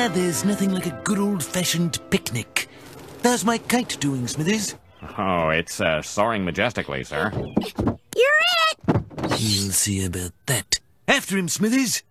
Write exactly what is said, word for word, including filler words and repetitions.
Ah, there's nothing like a good old-fashioned picnic. How's my kite doing, Smithers? Oh, it's uh, soaring majestically, sir. You're it! We'll see about that. After him, Smithers!